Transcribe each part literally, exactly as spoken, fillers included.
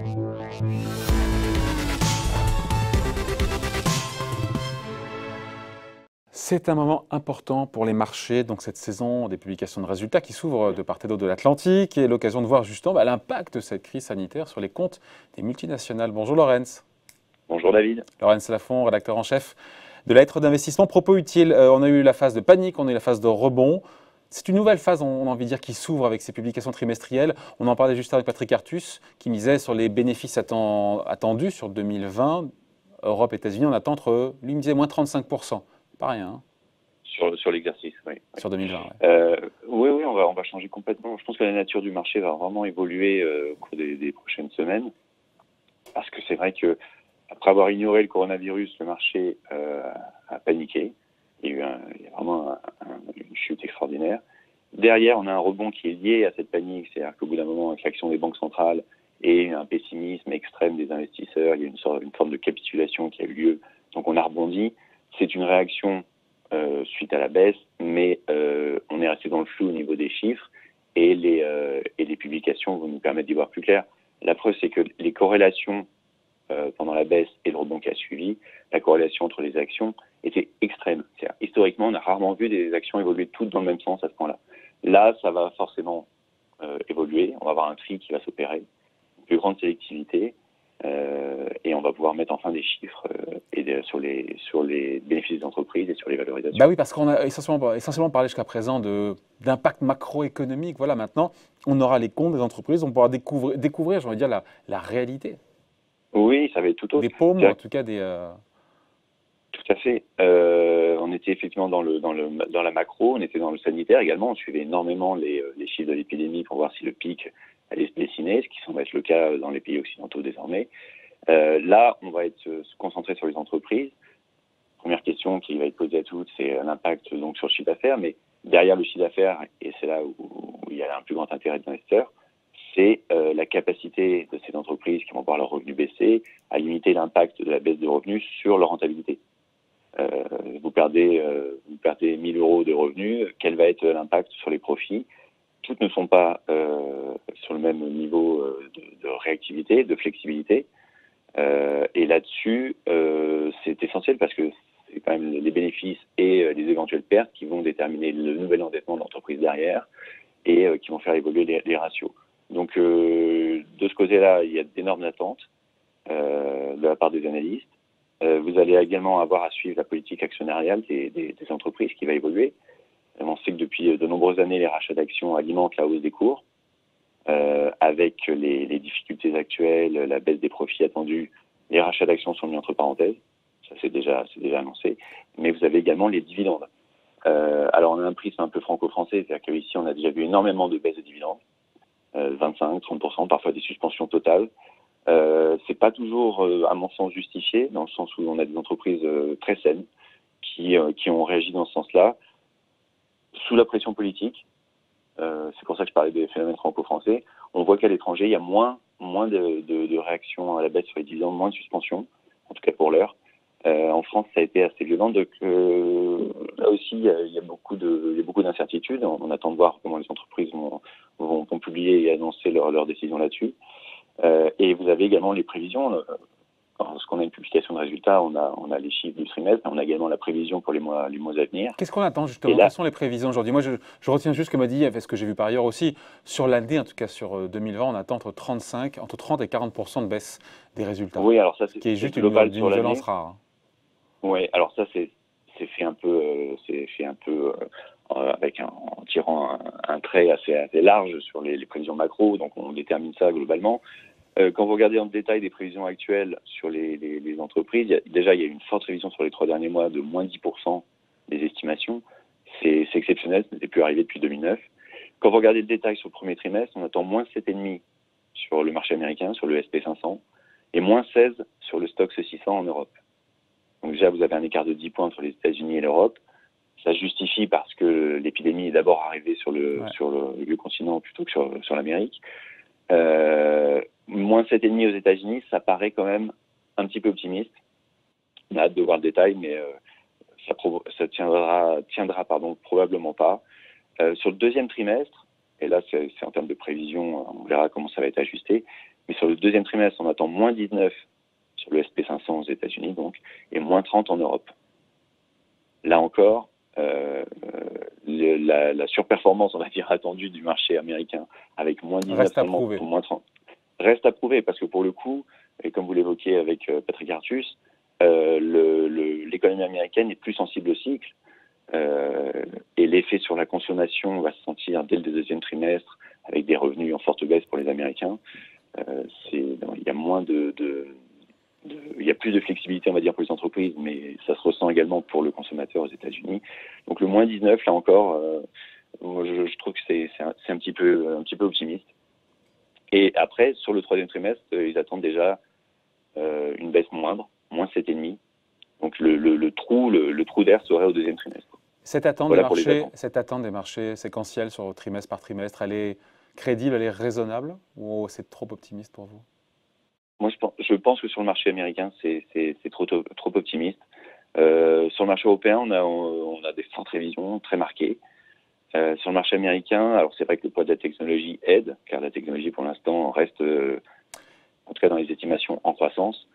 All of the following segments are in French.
C'est un moment important pour les marchés, donc cette saison des publications de résultats qui s'ouvre de part et d'autre de l'Atlantique et l'occasion de voir justement bah, l'impact de cette crise sanitaire sur les comptes des multinationales. Bonjour Laurence. Bonjour David. Laurence Lafont, rédacteur en chef de la lettre d'investissement. Propos utiles, euh, on a eu la phase de panique, on a eu la phase de rebond. C'est une nouvelle phase, on a envie de dire, qui s'ouvre avec ces publications trimestrielles. On en parlait juste avec Patrick Artus, qui misait sur les bénéfices atten- attendus sur deux mille vingt. Europe, États-Unis, on attend entre, lui me disait, moins trente-cinq pour cent. Pas rien. Hein. Sur, sur l'exercice, oui. Sur deux mille vingt, ouais. Euh, oui, oui, on va, on va changer complètement. Je pense que la nature du marché va vraiment évoluer euh, au cours des, des prochaines semaines. Parce que c'est vrai que après avoir ignoré le coronavirus, le marché euh, a paniqué. Il y a eu un, il y a vraiment un, un, une chute extraordinaire. Derrière, on a un rebond qui est lié à cette panique. C'est-à-dire qu'au bout d'un moment, avec l'action des banques centrales et un pessimisme extrême des investisseurs, il y a une, sorte, une forme de capitulation qui a eu lieu. Donc on a rebondi. C'est une réaction Euh, suite à la baisse, mais euh, on est resté dans le flou au niveau des chiffres et les, euh, et les publications vont nous permettre d'y voir plus clair. La preuve, c'est que les corrélations euh, pendant la baisse et le rebond qui a suivi, la corrélation entre les actions était extrême. C'est-à-dire, historiquement, on a rarement vu des actions évoluer toutes dans le même sens à ce point-là. Là, ça va forcément euh, évoluer. On va avoir un tri qui va s'opérer, une plus grande sélectivité. Euh, et on va pouvoir mettre enfin des chiffres euh, et de, sur, les, sur les bénéfices des entreprises et sur les valorisations. Bah oui, parce qu'on a essentiellement, essentiellement parlé jusqu'à présent de, d'impact macroéconomique. Voilà, maintenant, on aura les comptes des entreprises, on pourra découvrir, découvrir j'ai envie de dire, la, la réalité. Oui, ça va être tout autre. Des paumes, ou en tout cas des... Euh... Tout à fait. Euh, on était effectivement dans, le, dans, le, dans la macro, on était dans le sanitaire également, on suivait énormément les, les chiffres de l'épidémie pour voir si le pic allait se dessiner, ce qui semble être le cas dans les pays occidentaux désormais. Euh, là, on va être se concentrer sur les entreprises. Première question qui va être posée à toutes, c'est l'impact donc sur le chiffre d'affaires, mais derrière le chiffre d'affaires, et c'est là où, où il y a un plus grand intérêt des investisseurs, c'est euh, la capacité de ces entreprises qui vont voir leurs revenus baisser à limiter l'impact de la baisse de revenus sur leur rentabilité. Euh, vous perdez, euh, vous perdez mille euros de revenus, quel va être l'impact sur les profits? Toutes ne sont pas euh, sur le même niveau de, de réactivité, de flexibilité. Euh, et là-dessus, euh, c'est essentiel parce que c'est quand même les bénéfices et les éventuelles pertes qui vont déterminer le nouvel endettement de l'entreprise derrière et euh, qui vont faire évoluer les, les ratios. Donc, euh, de ce côté-là, il y a d'énormes attentes euh, de la part des analystes. Euh, vous allez également avoir à suivre la politique actionnariale des, des, des entreprises qui va évoluer. On sait que depuis de nombreuses années, les rachats d'actions alimentent la hausse des cours. Euh, avec les, les difficultés actuelles, la baisse des profits attendus, les rachats d'actions sont mis entre parenthèses. Ça, c'est déjà, c'est déjà annoncé. Mais vous avez également les dividendes. Euh, alors, on a un prisme un peu franco-français, c'est-à-dire qu'ici, on a déjà vu énormément de baisses de dividendes, euh, vingt-cinq, trente pour cent, parfois des suspensions totales. Euh, c'est pas toujours, euh, à mon sens, justifié, dans le sens où on a des entreprises euh, très saines qui, euh, qui ont réagi dans ce sens-là, sous la pression politique. Euh, c'est pour ça que je parlais des phénomènes franco-français. On voit qu'à l'étranger, il y a moins, moins de, de, de réactions à la baisse sur les dividendes, moins de suspensions, en tout cas pour l'heure. Euh, en France, ça a été assez violent. Donc euh, là aussi, il y a, il y a beaucoup de, il y a beaucoup d'incertitudes. On, on attend de voir comment les entreprises vont, vont, vont publier et annoncer leurs leur décisions là-dessus. Euh, et vous avez également les prévisions. Lorsqu'on a une publication de résultats, on a, on a les chiffres du trimestre, mais on a également la prévision pour les mois, les mois à venir. Qu'est-ce qu'on attend justement? Là, quelles sont les prévisions aujourd'hui? Moi, je, je retiens juste ce que m'a dit, ce que j'ai vu par ailleurs aussi, sur l'année, en tout cas sur deux mille vingt, on attend entre trente-cinq, entre trente et quarante pour cent de baisse des résultats. Oui, alors ça, c'est qui est juste global une, sur une violence l'année. rare. Hein. Oui, alors ça, c'est fait un peu, euh, c'est fait un peu euh, avec un, en tirant un, un trait assez, assez large sur les, les prévisions macro, donc on détermine ça globalement. Euh, quand vous regardez en détail des prévisions actuelles sur les, les, les entreprises, il y a, déjà il y a une forte révision sur les trois derniers mois de moins dix pour cent des estimations. C'est exceptionnel, ce n'était plus arrivé depuis deux mille neuf. Quand vous regardez le détail sur le premier trimestre, on attend moins sept virgule cinq sur le marché américain, sur le S P cinq cents, et moins seize sur le Stoxx six cents en Europe. Donc déjà, vous avez un écart de dix points entre les États-Unis et l'Europe. Ça se justifie parce que l'épidémie est d'abord arrivée sur le, ouais. sur le, le continent plutôt que sur, sur l'Amérique. Euh, moins sept virgule cinq aux États-Unis, ça paraît quand même un petit peu optimiste. On a hâte de voir le détail, mais euh, ça, ça tiendra, tiendra pardon, probablement pas. Euh, sur le deuxième trimestre, et là c'est en termes de prévision, on verra comment ça va être ajusté, mais sur le deuxième trimestre, on attend moins dix-neuf sur le S P cinq cents aux États-Unis, donc, et moins trente en Europe. Là encore, euh, le, la, la surperformance, on va dire, attendue du marché américain, avec moins dix-neuf seulement pour moins trente, reste à prouver, parce que pour le coup, et comme vous l'évoquiez avec euh, Patrick Artus, euh, l'économie américaine est plus sensible au cycle, euh, et l'effet sur la consommation va se sentir dès le deuxième trimestre, avec des revenus en forte baisse pour les Américains. Euh, il y a moins de, de, de, il y a plus de flexibilité, on va dire, pour les entreprises, mais ça se ressent également pour le consommateur aux États-Unis. Donc le moins dix-neuf, là encore, euh, moi, je, je trouve que c'est un, un petit peu, un petit peu optimiste. Et après, sur le troisième trimestre, ils attendent déjà euh, une baisse moindre, moins sept virgule cinq. Donc le, le, le trou, le, le trou d'air serait au deuxième trimestre. Cette attente, voilà des marchés, cette attente des marchés séquentiels sur trimestre par trimestre, elle est crédible, elle est raisonnable, ou c'est trop optimiste pour vous? Moi, je pense, je pense que sur le marché américain, c'est trop, trop optimiste. Euh, sur le marché européen, on a, on a des fortes révisions très marquées. Euh, sur le marché américain, alors c'est vrai que le poids de la technologie aide, car la technologie pour l'instant reste, euh, en tout cas dans les estimations, en croissance.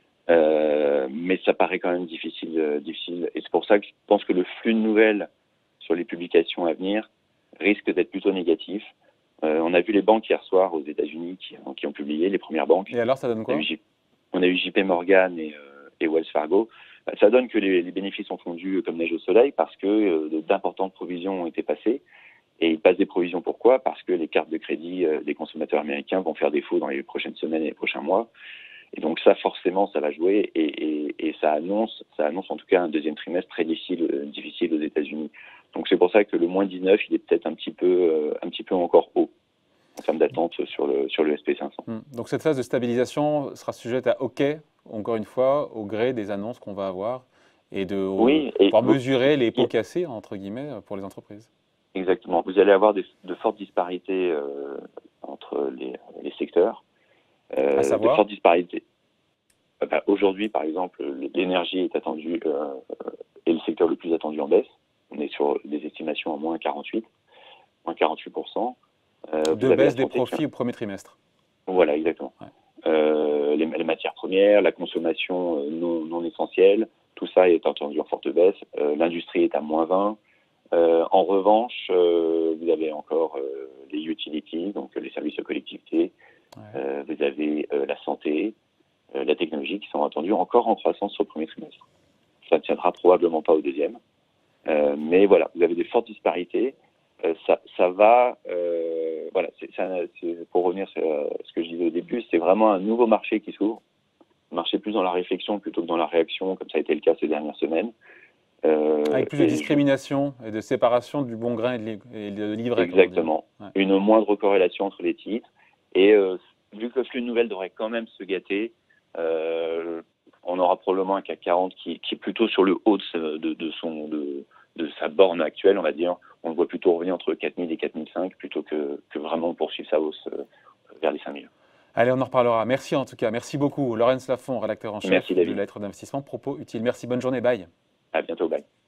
Euh, mais ça paraît quand même difficile, euh, difficile. Et c'est pour ça que je pense que le flux de nouvelles sur les publications à venir risque d'être plutôt négatif. Euh, on a vu les banques hier soir aux États-Unis qui, qui ont publié, les premières banques. Et alors, ça donne quoi? On a eu, on a eu J P Morgan et, euh, et Wells Fargo. Ça donne que les, les bénéfices ont fondu comme neige au soleil parce que euh, d'importantes provisions ont été passées. Et ils passent des provisions pourquoi? Parce que les cartes de crédit euh, des consommateurs américains vont faire défaut dans les prochaines semaines et les prochains mois. Et donc ça, forcément, ça va jouer et, et, et ça annonce, ça annonce en tout cas un deuxième trimestre très difficile, euh, difficile aux États-Unis. Donc c'est pour ça que le moins dix-neuf, il est peut-être un petit peu, euh, un petit peu encore haut en termes d'attente sur le sur le S P cinq cents. Hum. Donc cette phase de stabilisation sera sujette à OK, encore une fois, au gré des annonces qu'on va avoir et de oui, et pouvoir vous, mesurer les pots cassés entre guillemets pour les entreprises. Exactement. Vous allez avoir des, de fortes disparités euh, entre les, les secteurs. Euh, à savoir, de fortes disparités. Euh, bah, Aujourd'hui, par exemple, l'énergie est attendue, euh, est le secteur le plus attendu en baisse. On est sur des estimations à moins quarante-huit, moins quarante-huit pour cent. Euh, de baisse des profits au premier trimestre. Voilà, exactement. Ouais. Euh, les, les matières premières, la consommation non, non essentielle, tout ça est attendu en forte baisse. Euh, L'industrie est à moins vingt. Euh, en revanche, euh, vous avez encore euh, les utilities, donc les services aux collectivités. Ouais. Euh, vous avez euh, la santé, euh, la technologie qui sont attendus encore en croissance sur le premier trimestre. Ça ne tiendra probablement pas au deuxième. Euh, mais voilà, vous avez des fortes disparités. Euh, ça, ça va, euh, voilà, c'est, c'est, pour revenir sur ce que je disais au début, c'est vraiment un nouveau marché qui s'ouvre. Un marché plus dans la réflexion plutôt que dans la réaction, comme ça a été le cas ces dernières semaines. Euh, Avec plus de discrimination je... et de séparation du bon grain et de, et de livret. Exactement. Ouais. Une moindre corrélation entre les titres. Et euh, vu que le flux de nouvelles devrait quand même se gâter, euh, on aura probablement un C A C quarante qui, qui est plutôt sur le haut de, de, de, son, de, de sa borne actuelle, on va dire. On le voit plutôt revenir entre quatre mille et quatre mille cinq plutôt que, que vraiment poursuivre sa hausse euh, vers les cinq mille. Allez, on en reparlera. Merci en tout cas. Merci beaucoup. Laurence Lafont, rédacteur en chef Merci, de Lettres d'investissement. Propos utiles. Merci, bonne journée. Bye. À bientôt. Bye.